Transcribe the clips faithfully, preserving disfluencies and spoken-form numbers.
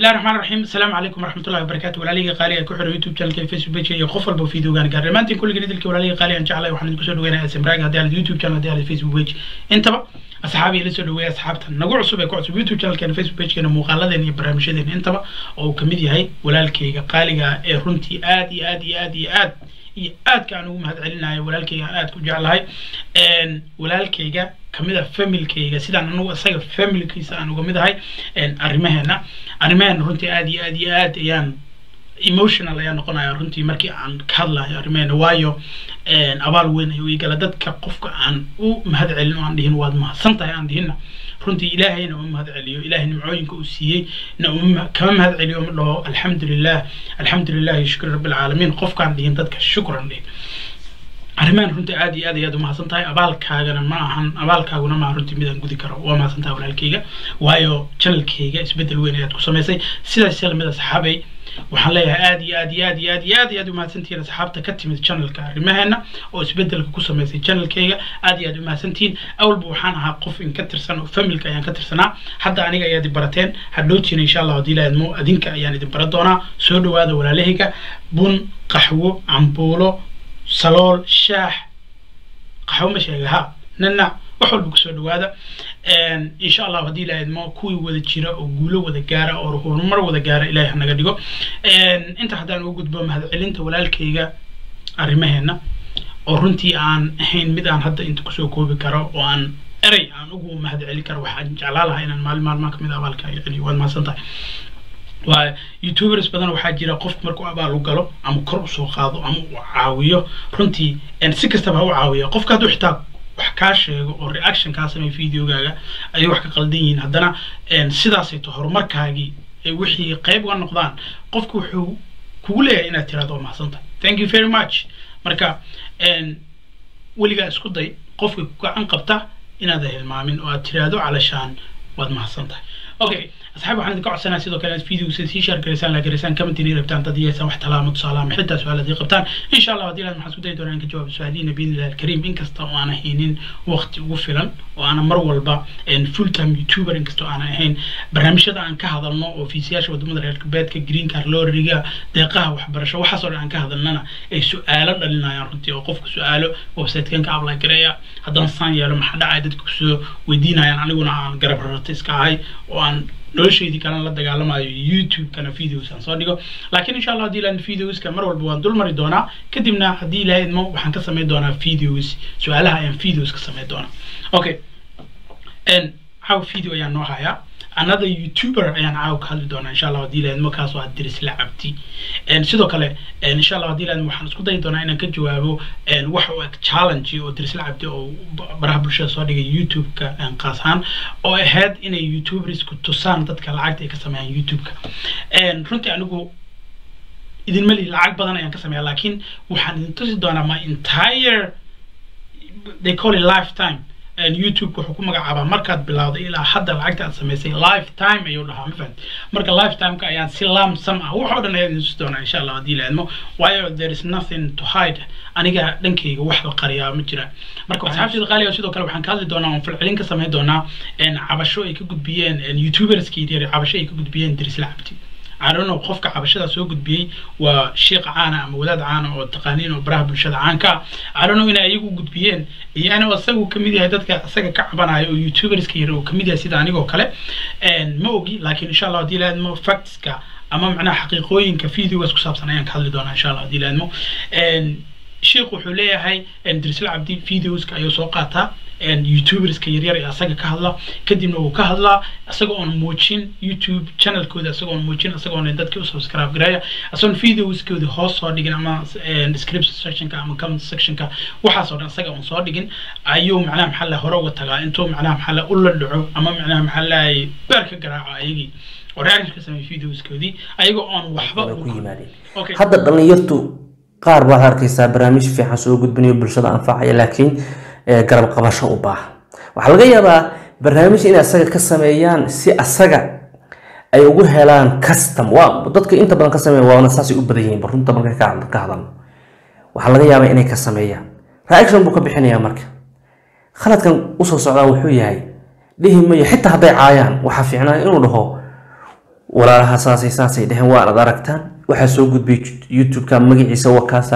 الله الرحمن الرحيم السلام عليكم ورحمة الله وبركاته ولا لي قالي أكو حر يوتيوب channel كيف فيسبوك بيج يخفل بفيديو كان قال ما أنت كل جديد الكي ولا لي قالي أن شاء الله وحنا نكسر وين اسم راجع هذا على اليوتيوب channel هذا على الفيسبوك بيج أنت بقى أصحابي اللي سولوا ويا أصحابتنا نقول عصب يقول عصب يوتيوب channel كان فيسبوك بيج كانوا مقالدين برامجين أنت بقى أو كميديا هاي ولا الكي قالي رنتي آدي آدي آدي آد aad ka aanu mahad celinayo walaalkayga aad ku jeclahay een walaalkayga kamid ah familkayga sidaan anu asaga familkiisa aan uga mid ahay een arimaheena arimaheena runtii aad iyo aad iyo aad ayaan emotional ayaan noqonayaa runtii markii aan ka hadlayo arimaheena waayo een abaal weyn ayuu igala dadka qofka aan u mahad celin oo aan dhihin waad mahadsantahay aan dhihina runtii ilaahayna uu mahad celiyo ilaahay nimcooyinka uu siiyay na uu kama mahad celiyo ma dhaho alxamdulillah alxamdulillah shukr rabbil alamin qofkaan dhihin dadka shukran dhih arimaan runtii aad iyo aad ayaad u mahadsantahay abaalkaagana ma ahan abaalkaaguna ma runtii midaan gudi karo waa mahadsantahay walaalkayga waayo channelkayga isbedel weyn ayaad ku samaysay sidaas lamid asxaabay waxaan leeyahay aad iyo aad iyo aad iyo aad iyo aad iyo aad u mahadsantihiin asxaabta ka timid channelka arimaheena oo isbedelka ku samaysay channelkayga aad iyo aad u mahadsantihiin awalba waxaan ahaa qof in ka tirsan oo familka ayaan ka tirsanaa hadda aniga ayaad barateen hadhowtiin insha Allah hadii la idmo adinka ayaan idin baran doonaa soo dhawaada walaalahayga bun qaxwo cambuulo salool shaax qaxwo ma sheegaha nana wax walba ku soo dhawaada een insha Allah hadii la idmo kuwii wada jira oo guulo wada gaara oo horumar wada gaara Ilaahay naga dhigo een inta hadaan ugu gudbo mahad celinta walaalkayga arimaheena oo runtii aan ahayn mid aan hadda inta ku soo koobi karo oo aan eray aan ugu mahad celin karo waxaan jeclaalahay inaan maalin maalmaha kamid ah abaalka ay celiyo waad mahadsantahay waa youtubers badan waxaa jira qof markuu abaal u galo ama kor u soo qaado ama uu caawiyo runtii en si kastaba ha u caawiyo qofka hadduu xitaa wax kaa sheego oo reaction kaa sameeyo videogaaga ay wax ka qaldan yihiin haddana en sidaasay to horumarkaagii ay wixii qayb uga noqdaan qofku wuxuu kugu leeyahay inaad tiraado waa mahadsantahay thank you very much marka en weligaa isku day qofka ku gacan qabta inaad hilmaamin oo aad tiraado calashaan waad mahadsantahay okay أصحاب وحنا ذكر عسنا سيدو كانت فيديو سيسي شارك رسالة لك رسالة كم تنير بتاعن تديه سمح تلامة صلاة محدة سؤال ذي قبتان إن شاء الله هدي لازم حسودي دوران كجواب سؤالين بين الله الكريم إن كستو أنا هينين وقت وفلا وأنا مرول با إن فول تايم يوتيوبر إن كستو أنا هين برنامج هذا عن كهذا النوع وفي سياش ودم دري الكبات كجرين كارلور رجع دقة وحبرشة وحصل عن كهذا الننا أي سؤال لنا يا رنتي وقفك سؤاله وبسيط كان كعب لا كريا هذا إنسان يا لما حدا عادتك سو ودينا يعني أنا قلنا عن قرب الرتيس كهاي وعن noloshaydi kana la dagaalamayo youtube kana videos aan soo dhigo laakiin insha Allah hadii laan videos ka mar walba waan dul mari doonaa kadibna hadii la idmo waxaan ka sameyn doonaa videos su'aalaha ayaan videos ka sameyn doonaa okay and how video ayaan noo hayaa another youtuber ayaan caaw ka hadli doonaa insha Allah hadii la idmo kaas waa diris la cabti and sidoo kale insha Allah hadii la idmo waxaan isku dayi doonaa inaan ka jawaabo and wax oo challenge oo diris la cabti oo baraha bulshada soo dhigay youtube ka aan qaasan oo ahayd inay youtubers ku tusaan dadka lacagta ay ka sameeyaan youtube ka and runtii anigu idin mali lacag badan ayaan ka sameeyaa laakiin waxaan idin tusi doonaa my entire they call it lifetime and YouTube wuxuu ku magacaabaa markaad bilowdo ilaa hadda lacagta aad sameysay lifetime ayuu dhahaa ma fahantay marka lifetime ka ayaan si lamsam ah wax oo dhan ayaan isu doonaa insha Allah hadii la idmo waayo there is nothing to hide aniga dhankayga wax la qariyaa ma jira marka asxaabtayda qaaliga sidoo kale waxaan ka hadli doonaa oo falcelin ka sameyn doonaa in cabasho ay ka gudbiyeen youtubers kii yar cabasho ay ka gudbiyeen diris la cabti I don't know qofka cabashada soo gudbiyay waa sheekh caana ama wadaad caana oo taqaaniin oo baraha bulshada caanka I don't know in ay iyagu gudbiyeen iyana asagu kamid yahay dadka asaga ka cabanayo oo youtubers ka yar oo kamid yahay sida anigoo kale een ma ogi laakiin insha Allah hadii la idmo facts ka ama macnaha xaqiiqooyinka videos ku saabsan ayaan ka hadli doonaa insha Allah hadii la idmo een sheekh wuxuu leeyahay in diris la cabdi videos ka ayuu soo qaataa and youtubers ka yar yar ee asaga ka hadla kadibna uu ka hadlaa asaga oo muujin youtube channel kooda asaga oo muujin asaga oo dadka u subscribe gareeya asaga videos kooda hoos soo dhigin ama description section ka ama comment section ka waxa soo dhan asaga oo soo dhigin ayuu macnaha maxalla hore uga tagaa intuu macnaha maxalla u la dhaco ama macnaha maxalla ay barka garaaco ayagii oo reaction ka sameeyay videos koodii ayagoo aan waxba ku yimaadeen okay hadda dhalinyartu qaar baa arkaysaa barnaamij fiican soo gudbinayo bulshada anfacaya laakiin garab qabasho u baahan waxa laga yaabaa barnaamij in asaga ka sameeyaan si asaga ay ugu helaan custom waa dadka inta badan ka sameeyo waa nasaasi u badan yihiin runta marka ka ka hadalno waxa laga yaabaa inay ka sameeyaan reaction buu ka bixinayaa marka khaladkan u soo socdaa wuxuu yahay dhihi ma xitaa haday caayaan waxa fiicnaa inuu dhaho walaalaha saasay saasay dheheen waa ad aragtaan waxaa soo gudbay youtube-ka magaciisa wakaasa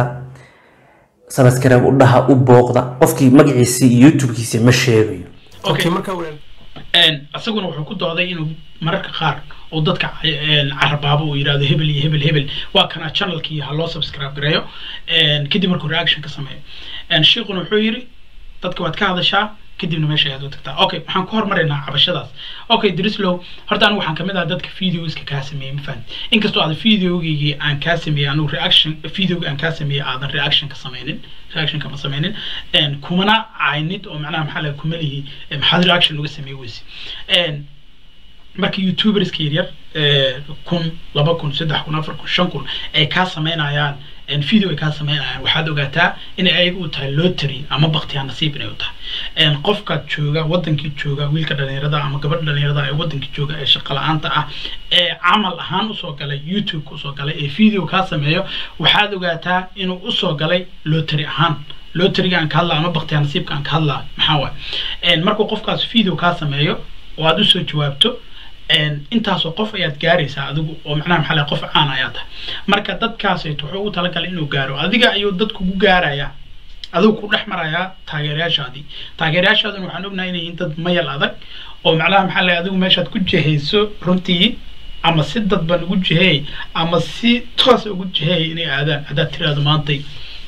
subscribe u dhaha u booqda qofkii magaciisa iyo youtube-kiisa ma sheegayo okay marka een asaguna wuxuu ku dooday inuu mararka qaar oo dadka carabaabo uu yiraahdo hebel iyo hebel hebel waa kana channelkii ha loo subscribe gareeyo een kadib markuu reaction ka sameeyo een sheekuna wuxuu yiri dadka waad ka hadashaa kadibna meesha aad u tagtaa okay waxaan ku hormarinaa cabashadaas okay Drislow horta anigu waxaan kamid ah dadka videoska ka sameeyay ma fahant inkastoo aad videogii aan ka sameeyay anu reaction videoga aan ka sameeyay aadan reaction ka sameynin reaction kama sameynin een kumana aynid oo macnaha maxaa la kumalihi maxaa reaction uga sameeyay weysi een markii youtubers ka yar ee kun laba kun saddex kun afar kun shan kun ay ka sameynayaan en video ay ka sameeyaan waxaad ogaataa in ay u tahay lottery ama baqtiya nasiib inay u tahay en qofka jooga wadankii jooga wiilka dhalinyarada ama gabadha dhalinyarada ee wadankii jooga ee shaqo la'aanta ah ee amal ahaan u soo galay youtube ku soo galay ee video ka sameeyo waxaad ogaataa inuu u soo galay lottery ahaan lottery aan ka hadla ama baqtiya nasiibka aan ka hadla maxaa waa en markuu qofkaas video ka sameeyo oo aad u soo jawaabto en intaasoo qof ayaad gaaraysaa adigu oo macnaha maxaa la qof caan ayaad tahay marka dadkaas ay wuxuu u tala galay inuu gaaro adiga ayuu dadku ku gaaraya adigu ku dhex maraya taageerayaashaadii taageerayaashaaduna waxaan ognahay inay dad mayal adag oo macnaha maxaa la adigu meeshaad ku jihayso runtii ama si dadban ugu jihay ama si toos ugu jihay inay aadaan haddaad tiraahdo maantay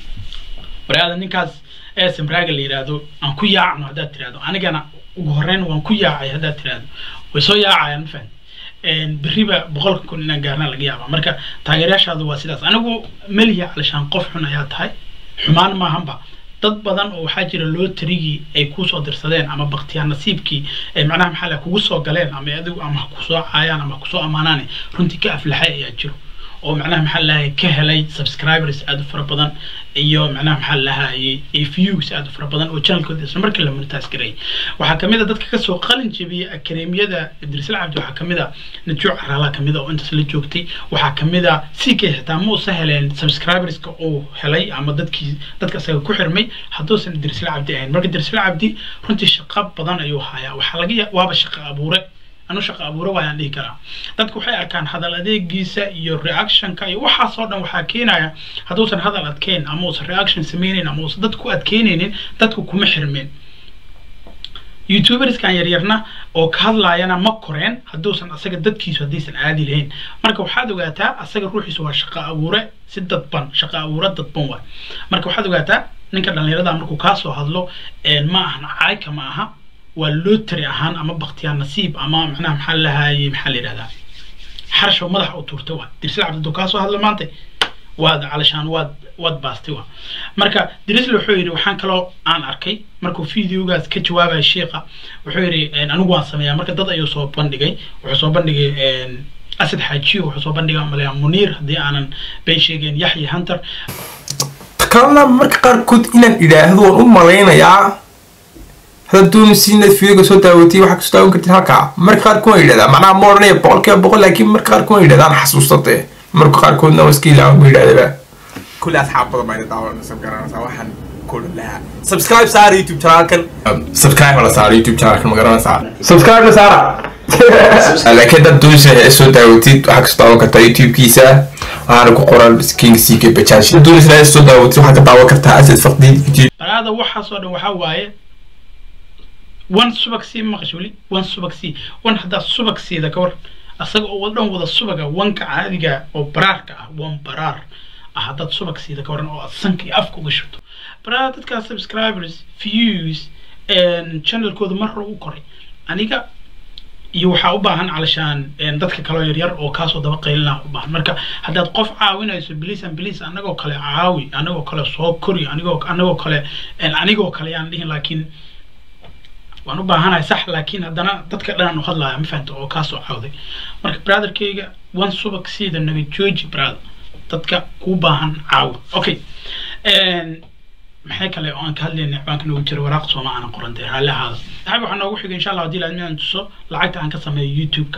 waraada ninkaas ee Simraaga la yiraahdo aan ku yaacno haddaad tiraahdo anigana ugu horreyn waan ku yaacay haddaad tiraahdo way soo yaacayaan fan een biriba boqolka kun inaan gaarna laga yaabo marka taageerayaashaadu waa sidaas anigu maliya calishaan qof xun ayaa tahay xumaan ma hanba dad badan oo waxa jira lottery ay ku soo dirsadeen ama baqtiya nasiibkii ee macnaha maxaa la kugu soo galeen ama adigu ama ku soo caayaan ama ku soo amaanaan runtii ka aflaxay ayaa jiro oo macnaha maxaa la ka helay subscribers aad u fara badan iyo macnaha maxaa la hayay views aad u fara badan oo channelkooda isla markii la monetize garay waxa kamid ah dadka ka soo qalin jabiyay akademiyada Idris Cabdi waxa kamid ah Najuuc Araala kamid ah oo inta la joogtay waxa kamid ah si ka xitaa ma soo heleen subscribers ka oo helay ama dadkii dadka asaga ku xirmay haddoosan Idris Cabdi ahayn marka Idris Cabdi runtii shaqo badan ayuu hayaa waxa laga yaabaa shaqo abuure أنا شق أبو رواية عندي كلام تذكر حي أركان هذا الذي جيسة يو رياكشن كاي وحصلنا وحكينا هذوسن هذا الأتكين أموس رياكشن سمينين أموس تذكر أتكينين تذكر كم حرمين يوتيوبرز كان يريرنا أو كهلا ينا مكرين هذوسن أسجد تذكي سديس العادي لين مركب حد وقتها أسجد روحي سوى شق أبو ر سدة بن شق أبو رد بن مركب حد وقتها نكر لنا يرد أمريكا كاسو هذلو ما إحنا عايك معها واللوتري أهان أما بختيار نصيب أما معنا محل هاي محل هذا حرش ومدح وتورتوا درس العبد الدكاس وهذا ما أنت واد علشان واد واد باستوا مركا درس له حيري وحان كلو عن أركي مركو فيديو جاز كجواب الشيخة وحيري أنا نوع سميا مركا ضد أيو صوب بندقي وحصوب بندقي أسد حاجي وحصوب بندقي عمليا منير دي أنا بيشيجين يحيى هانتر تكلمنا مركا قاركود إن إذا هذول أم ملايين يا هذا دون سنة فيك صوت أوتي وحكي صوت أوتي هكا مركار كون إلى ذا معناه مورني بقول كيف بقول لكن مركار كون إلى ذا أنا حسوسته مركار كون نوسكي لا إلى ذا كل أصحاب طبعا يدعوا نسبكرنا سواحن كلها سبسكرايب صار يوتيوب شانل كل سبسكرايب ولا صار يوتيوب شانل كل مقرنا صار سبسكرايب ولا صار لكن ده دون صوت أوتي وحكي صوت أوتي يوتيوب كيسة أنا كقرآن كينج سيك بتشانش دون صوت أوتي وحكي طاوة كرتها أسد فقدي هذا وحصل وحواي وان سبكسي مقشولي وان سبكسي وان حدا سبكسي ذا كور أصدق أولهم وذا السبكة وان كعادية أو برارك وان برار أحداد سبكسي ذا كور أو أصنكي أفكو قشرتو برار تتكا سبسكرايبرز فيوز ان channel كود مرة وكوري أنيكا يوحى أباهن علشان dadka kale yar yar oo kaasoo daba qeylina u baahan marka hadaad qof caawinayso biliis an biliis anagoo kale caawi anagoo kale soo kori anagoo anagoo kale anigoo kale aan dhihin laakiin وأنا بهانا صح لكن هذانا تذكر لنا نأخذ لها مفهمت أو كاسو عودي مرك برادر كيجا وان سوبك سيد النبي جوجي برادر تذكر كوباهن عود أوكي إن محيك اللي أنا كهلي نعبانك نوتر ورقص وما أنا قرنتي هلا هذا حابب أنا أقول إن شاء الله دي لازم نتصل لعيت عن قصة من يوتيوب كا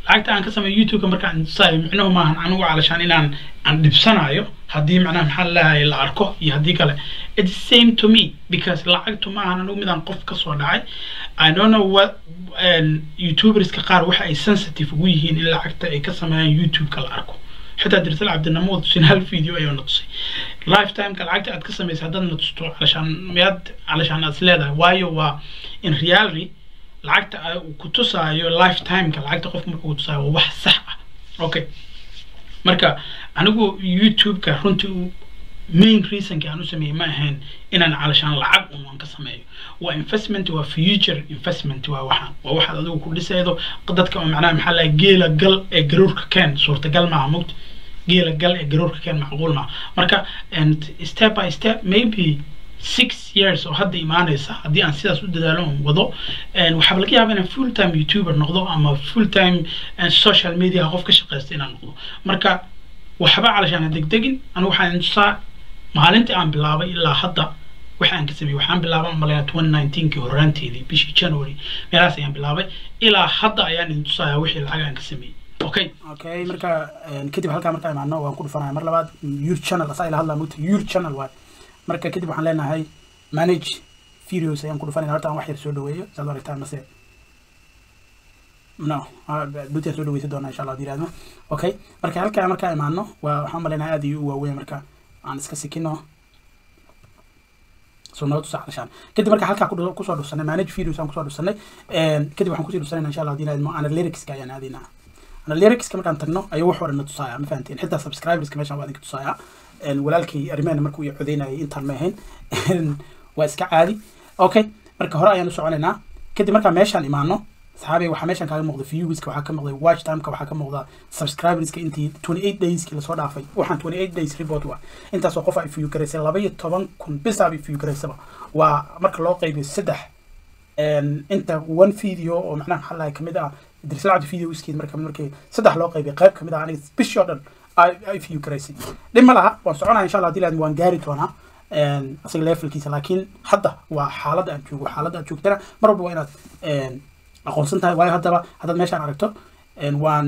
lacagta aan ka sameeyo youtube markaan saay micnuhu maahan anigu calashaan inaan aan dhibsanayo haddii macnaha maxaa lahaay la arko iyo haddii kale it's same to me because lacagtu maahan anigu midaan qof ka soo dhacay I don't know what youtubers ka qaar waxa ay sensitive ugu yihiin in lacagta ay ka sameeyaan youtube ka la arko حتى درت لعبد النموذج سين هالفيديو أيوة نتصي لايف تايم كالعقد أتكسم يساعدنا نتصو علشان مياد علشان أسلادة وايو و in reality العقد كتوسا أيوة لايف تايم كالعقد قف مركوتوسا وواحد صح أوكي مركا أنا جو يوتيوب كهرنتو main reason كأنو سمي ما هن إن أنا علشان العقد وان كسميه وinvestment و future investment وواحد وواحد هذا كل سيدو قدرت كم معناه محل جيل قل جرور كان صورة قل مع موت جيل قل جرور كان معقول مع مركا and step by step maybe six years أو هذا إيمانه صح هذه عن سياسة دلالهم وضو and وحبلك يا بنا full time YouTuber نقضو أما full time and social media هقف كشقيستين نقضو مركا وحبا علشان هديك دقن أنا وحنا نصع maalintii aan bilaabay ilaa hadda waxaan ka sameeyay waxaan bilaabay malaya twenty nineteen kii horaanteedii bishii January meelaas ayaan bilaabay ilaa hadda ayaan idin tusayaa wixii lacag aan ka sameeyay okay okay marka kadib halka marka imaano waan ku dhufanayaa mar labaad your channel asaa ila hadla mugta your channel waay marka kadib waxaan leenahay manage videos ayaan ku dhufanayaa horta aan wax yar soo dhaweeyo saad aragtaan mase no budget soo dhaweeyay doona insha Allah diiraadno okay marka halka marka imaano waa waxaan maleynayaa aad iyo waaweyn marka aan iska sikino soo noqdo saxashan kadib marka halka ku soo dhufsanay manage videos aan ku soo dhufsanay een kadib waxaan ku sii dhufsanay insha Allah diinaad ma analytics ka ayaan aadina analytics ka markaan tagno ayuu wax waran tusaaya ma fahanteen xitaa subscribers ka meeshan waa idin tusaaya een walaalkii arimaana markuu ii codeynayay intaan ma ahayn waa iska caadi okay marka hore ayaan u soconaynaa kadib marka meeshan imaano saxaabi waxa meeshan kaaga muuqda views ka waxa ka muuqda watch time ka waxa ka muuqda subscribers ka intii twenty-eight days ki la soo dhaafay waxaan twenty-eight days report waa intaas oo qof ay view gareysay laba iyo toban kun bis ay view gareysaba waa marka loo qaybiyo saddex een inta one video oo macnaha xalay kamid ah dirsalad videos ki marka markii saddex loo qaybiyo qayb kamid ah aniga special dhan ay ay view gareysay dhima laha waan soconaa insha Allah dilaad waan gaari doonaa een asaga levelkiisa laakiin hadda waa xaalada aan joogo xaalada aan joogtana mar walba waa inaad een aqoonsan tahay waayo hadaba hadda meeshaan aragto and one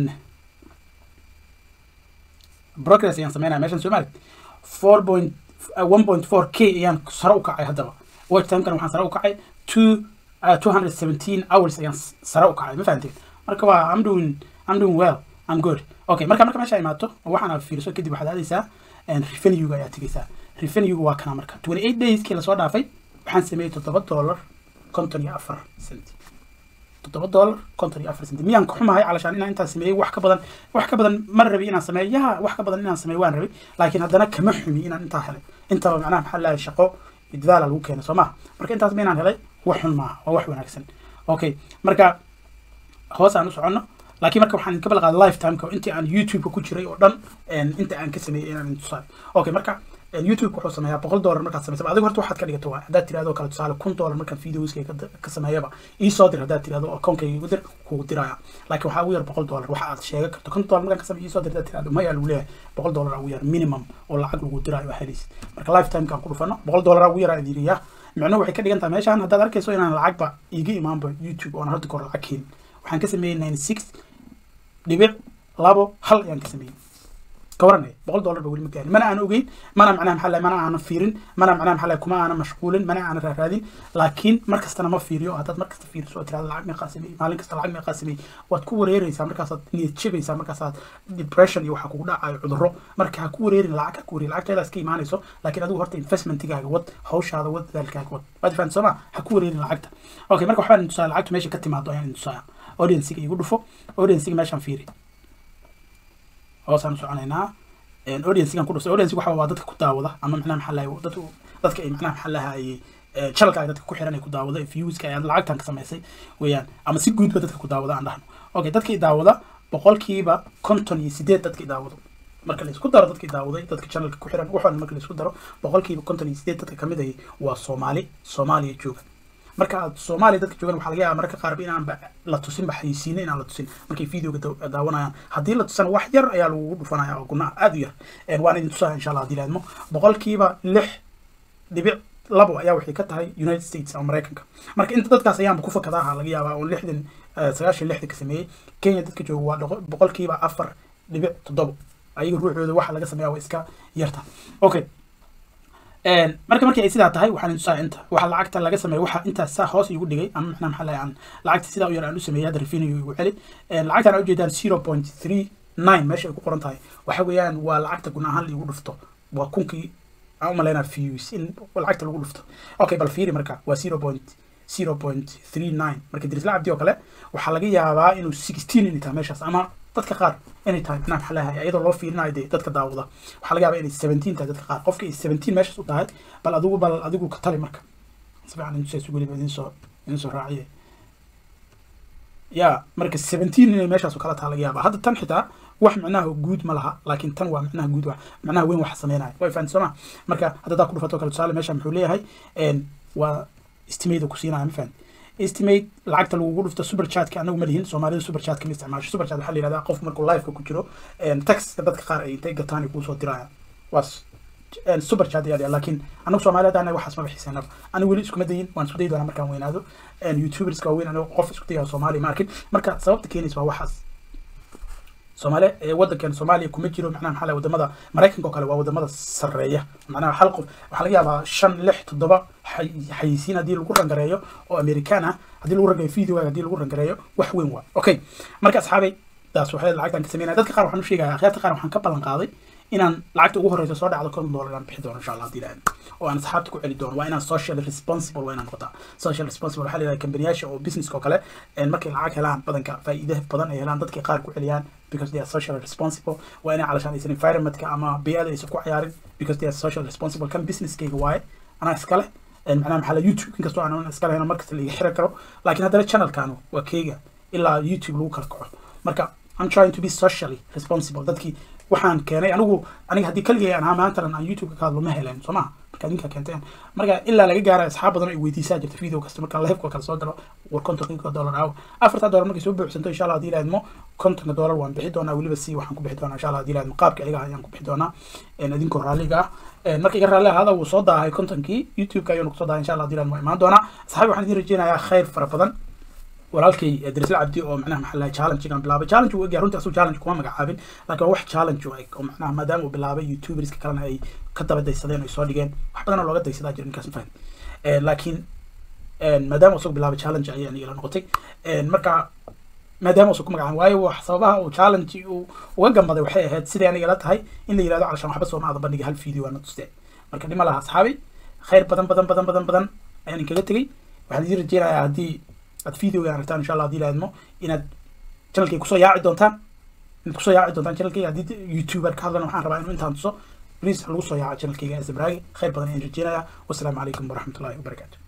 progress ayaan sameynaa meeshaan Soomaali four point one point four k ayaan sare u kacay hadaba watch time kan waxaan sare u kacay two hundred seventeen hours ayaan sare u kacay ma fahanteen marka waa I'm doing I'm doing well I'm good okay marka marka meesha imaato waxaan fiirso kadib waxaad aadaysaa and revenue ga ayaa tigaysaa revenue waa kana marka twenty-eight days kii la soo dhaafay waxaan sameeyay toddoba dollar konton iyo afar cent toddoba dollar konton iyo afar cent miyaan ku xumahay calashaan inaan intaan sameeyay wax ka badan wax ka badan mar rabi inaan sameeyo wax ka badan inaan sameeyo waan rabi laakiin haddana kama xumi inaan intaa helay inta macnaha maxaa la shaqo iddaal lagu keenay Soomaa marka intaas meenaan helay wax xun ma waa wax wanaagsan okay marka hoos aan u socono laakiin marka waxaan ka balqaa lifetime ka intii aan YouTube ku jiray oo dhan inta aan ka sameeyay inaan intusaay okay marka YouTube wuxuu sameeyaa boqol dollar markaad sameeyso adigu horta waxaad ka dhigato waa hadaad tiraahdo kala tusaale kun dollar markaan videos ka sameeyaba ii soo dir hadaad tiraahdo account-kayga igu dir kugu diraya laakiin waxa ugu yar boqol dollar waxa aad sheega karto kun dollar markaan ka sameeyo ii soo dir hadaad tiraahdo ma yaa lagu leeyahay boqol dollar ugu yar minimum oo lacag lagu dirayo waa helis marka lifetime kan ku dhufano boqol dollar ugu yar aad yiriya macnaheedu waxay ka dhigan tahay meeshaan hadaad arkayso inaan lacag ba iiga imaanba YouTube oo aan horta kor lacag keen waxaan ka sameeyay ninety-six dhibic labo hal ayaan ka sameeyay كورني بقول دولار بقول مكان ما أنا أوجين ما أنا معناه محل ما أنا أنا فيرن ما أنا معناه محل كم أنا مشغول ما أنا أنا رهادين لكن مركز أنا ما فيريو هذا مركز فير سو ترى العالم قاسمي مالك است العالم قاسمي وتكورير يسمى مركز نيتشيب يسمى مركز ديبريشن يوحكوا لا عذره مركز كورير العك كورير العك لا سكي معني سو لكن هذا هرت investment تجاه وات هوش هذا وات ذلك وات بعد فان سمع هكورير العك أوكي مركز حوالي نص العك ماشي كتير مع ضيان نص أودينس يقولوا فوق أودينس ماشي فيري هوسان soconaynaa een audience kan ku dhufto audience waxa waa dadka ku daawada ama macnaha maxallay dadku dadka ay macnaha maxallaha ay channelka ay dadka ku xiran ay ku daawada views ka ay lacagtan ka sameysay weeyaan ama si guud ba dadka ku daawada aan dhahno okay dadka ay daawada boqolkiiba konton iyo sideed dadka ay daawado marka la isku daro dadka ay daawaday dadka channelka ku xiran waxa marka la isku daro boqolkiiba konton iyo sideed dadka kamid ah waa Soomaali Soomaaliya jooga marka Soomaali dadka joogan waxa laga yaabaa marka qaar inaan la tusin baxaysiin inaan la tusin markay videoga daawanayaan hadii la tusan wax yar ayaa lagu dhufanayaa oo kuna aad yar ee waan idin tusaa insha Allah dilaadmo boqolkiiba lix dhibic labo ayaa waxay ka tahay United States ama Mareykanka marka inta dadkaas ayaanba ku fakadaha laga yaabaa oo lixdan sagaashan lixdan ka sameeyay Kenya dadka jooga waa boqolkiiba afar dhibic toddoba ayaga ruuxooda waxa laga sameeyaa waa iska yarta okay een marka markii ay sidaa tahay waxaan inta inta waxa lacagta laga sameeyo waxa inta saa hoos igu dhigay ama maxna maxaa la aan lacagta sidaa u yar aan u sameeyay revenue igu celi een lacagtan u jeedaan zero point three nine meesha ay ku qoran tahay waxa weeyaan waa lacagta guud ahaan lagu dhufto waa kunkii aan maleena fees in lacagta lagu dhufto okay bal fiiri marka waa zero point three nine marka diris lacagti oo kale waxa laga yaabaa inuu sixteen inta meeshaas ama dadka qaar inay tahay maxna maxaa la iyadoo loo fiirinayo dadka daawada waxa laga yaabaa inay seventeen tahay dadka qaar qofkii seventeen meeshaas u tahay bal adigu bal adigu ka tali marka sabcan inuu soo gudbay idin soo idin soo raaciyay ya marka seventeen inay meeshaas kala tahay laga yaabaa hadda tan xitaa wax macnaha guud ma laha laakiin tan waa macnaha guud wax macnaha weyn wax sameeynaa way faan soma marka hadda taa ku dhufato kala tusaale meesha muxuu leeyahay een waa estimate ku siinaa ma faan estimate lacagta lagu dhufto super chat ka anagu ma lihin Soomaalida super chat ka isticmaasho super chat waxa la yiraahdaa qof markuu live ku jiro een tax dadka qaar ay intay gataan ku soo dirayaan was een super chat yaadi laakiin anagu Soomaalida anaga waxaas ma bixisana anigu wali isku madayn waan isku day doonaa markaan weynaado een youtubers ka weyn anagu qof isku day Soomaali market marka sababta keenaysa waa waxaas Soomaaliya ee wadankan Soomaaliya kuma jiro macnaha maxaa la wadamada Mareykanka oo kale waa wadamada sareeya macnaha hal qof waxa laga yaabaa shan lix toddoba xayisiin hadii lagu rangareeyo oo American ah hadii lagu rangareeyo video hadii lagu rangareeyo wax weyn waa okay marka asxaabay taas waxay lacagtan ka sameeyay dadka qaar waxaan u sheegayaa akhirta qaar waxaan ka ballan qaaday inaan lacagta ugu horeysa soo dhacdo konton dollar aan bixi doono insha Allah diilaan oo aan asxaabta ku celi doono waa inaan social responsible waa inaan noqotaa social responsible waxa la yiraahdaa kambaniyasha oo business ka kale in markay lacag helaan badanka faa'iido badan ay helaan dadka qaar ku celiyaan because they are social responsible waa inay calashaan aysan environment ka ama beeyada aysan ku ciyaarin because they are social responsible kan business kayga waay ana iskale in macnaha maxaa la YouTube inkastoo aan iskale hena marka la xiro karo laakiin hadda channel kaanu waa kayga ilaa YouTube lagu kala kaco marka I'm trying to be socially responsible dadkii waxaan keenay anigu aniga hadii kaliya aan maanta aan YouTube ka hadlo ma heleen Soomaa marka idinka keenteen marka ilaa laga gaaray asxaab badan ay weydiisaa jirta video kasta marka live ka kala soo galo war konton dollar aw afartan dollar markay soo buuxsanto insha Allah hadii laadmo konton dollar waan bixi doonaa waliba si waxaan ku bixi doonaa insha Allah hadii laadmo qaabka ayaga ayaan ku bixi doonaa in idinku raaliga ah marka iga raaliga hada uu soo daahay kontonkii YouTube ka ayuu ku soo daahay insha Allah hadii laadmo imaan doonaa asxaab waxaan idin rajeynayaa khayr fara badan walaalkay Idris Abdi oo macnaha maxalla challenge kan bilaabay challenge uu gaarunta asoo challenge kuma magacaabin laakiin wax challenge oo macnaha maadaama uu bilaabay youtubers ka kalena ay ka daba daysadeen oo soo dhigeen wax badan oo looga daysadaa jirin kaas fahad ee laakiin ee maadaama uu bilaabay challenge ayaan ila noqotay ee marka maadaama uu ku magacaabay waayo wax sababaha uu challenge uu uga gambaday waxay ahayd sidii aniga la tahay in la yiraahdo calashan waxba soo maada bandhiga hal video aan tusteen marka dhima laha asxaabi khayr badan badan badan badan badan ayaan kaga tagay waxaan idin rajeynayaa hadii ad video gaan aragtaan insha Allah hadii laadmo inaad channelkay ku soo yaaci doontaan inaad ku soo yaaci doontaan channelkay hadii YouTuber ka hadlana waxaan rabaa inuu intaan tuso please lagu soo yaaco channelkayga Isbraagi khayr badan ayaan rajeynayaa wassalaamu calaykum waraxmatullaahi wabarakaatuh